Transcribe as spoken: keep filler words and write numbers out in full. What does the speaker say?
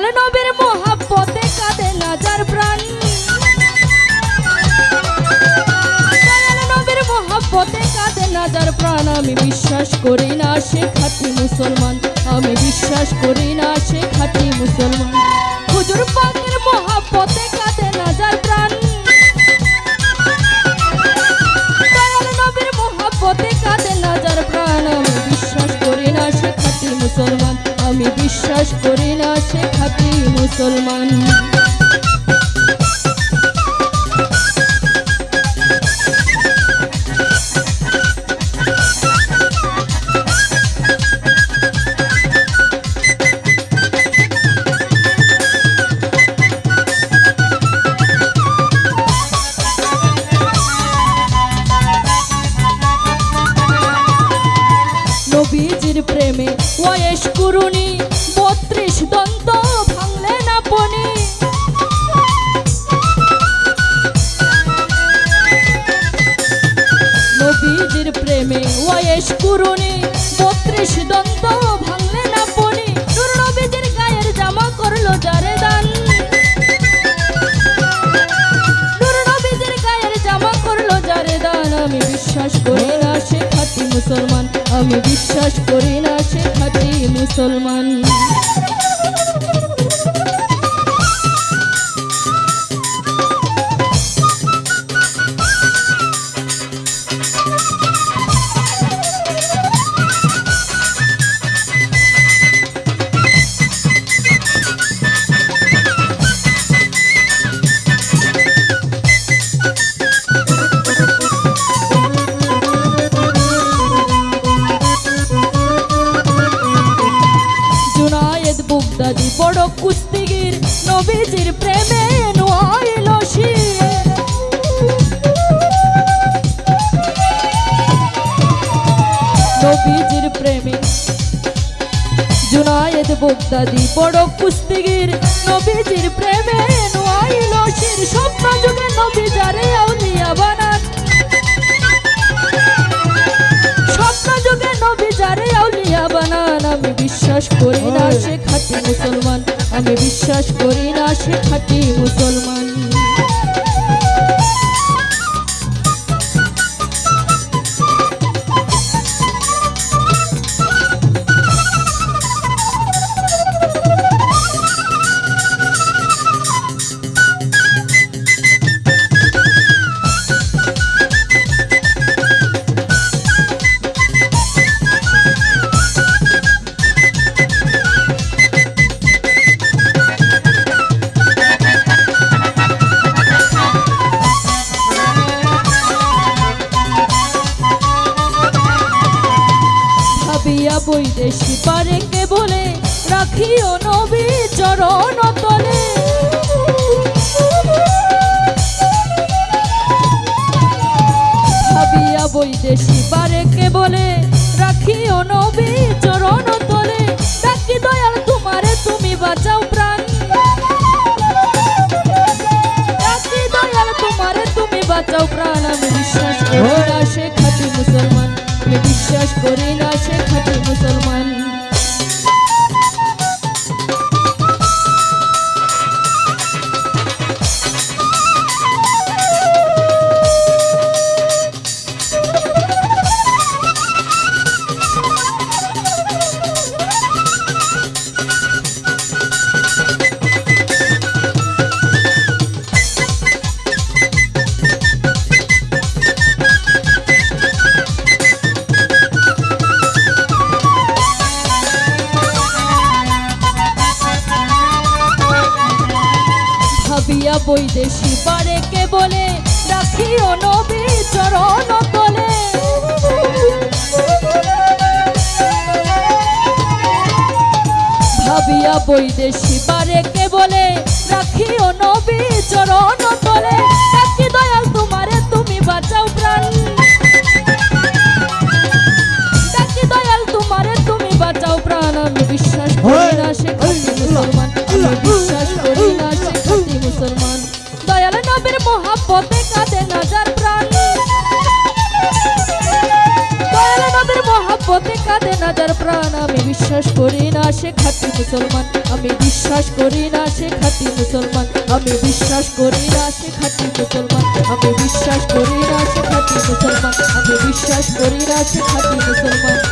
দয়াল নবীর মোহাব্বতে কাঁদে না যার প্রাণ, দয়াল নবীর মোহাব্বতে কাঁদে না যার প্রাণ। আমি বিশ্বাস করি না সে খাঁটি মুসলমান, আমি বিশ্বাস করি না সে খাঁটি মুসলমান। হুজুর পাকের মোহাব্বতে কাঁদে না যার প্রাণ, দয়াল নবীর মোহাব্বতে কাঁদে না যার প্রাণ। আমি বিশ্বাস করি না সে খাঁটি মুসলমান, আমি বিশ্বাস করি না সে খাঁটি মুসলমান। নবীজির প্রেমে ওয়েশ কুরুনি বত্রিশ দন্ত ভাঙলে না পনি, নবীজির প্রেমে ওয়েশ কুরুনি বত্রিশ দন্ত ভাঙলে না পনি। নূর নবীজির গায়ের জামা করলো যারে দান, নূর নবীজির গায়ের জামা করলো যারে দান। আমি বিশ্বাস করি না সে খাঁটি মুসলমান, আমি বিশ্বাস করি না সে খাঁটি মুসলমান। বুগদাদি বড় কুস্তিগির নবীজির প্রেমে নোয়াইল শির, নবীজির প্রেমে জুনায়েদ বুগদাদি বড় কুস্তিগির নবীজির প্রেমে নোয়াইল শির। স্বপ্ন যুগে নবী যারে আউলিয়া বানান, স্বপ্ন যুগে নবী যারে আউলিয়া বানান। আমি বিশ্বাস করি না সে খাঁটি মুসলমান, আমি বিশ্বাস করি না সে খাঁটি মুসলমান। বৈদেশি পারে কে বলে রাখিও নবী চরণ তলে, ভাবিয়া বৈদেশি পারে কে বলে রাখিও নবী চরণ তলে। ডাকি দয়াল তোমারে তুমি বাঁচাও প্রাণ, ডাকি দয়াল তোমারে তুমি বাঁচাও প্রাণ। আমি বিশ্বাস করি না সে খাঁটি মুসলমান, আমি বিশ্বাস করি না সে খাঁটি মুসলমান। ভাবিয়া বৈদেশি পারে কে বলে রাখিও নবী চরণ তলে, ভাবিয়া বৈদেশি পারে কে বলে রাখিও নবী চরণ তলে। ডাকি দয়াল তোমারে তুমি বাঁচাও প্রাণ, ডাকি দয়াল তোমারে তুমি বাঁচাও প্রাণ। আমি বিশ্বাস করি না সে খাঁটি মুসলমান, আমি বিশ্বাস করি না সে খাঁটি মুসলমান। দয়াল নবীর মোহাব্বতে কাঁদে না যার প্রাণ, দয়াল নবীর মোহাব্বতে কাঁদে না যার প্রাণ। আমি বিশ্বাস করি না সে খাঁটি মুসলমান আমি বিশ্বাস করি না সে খাঁটি মুসলমান আমি বিশ্বাস করি না সে খাঁটি মুসলমান আমি বিশ্বাস করি না সে খাঁটি মুসলমান আমি বিশ্বাস করি না সে খাঁটি মুসলমান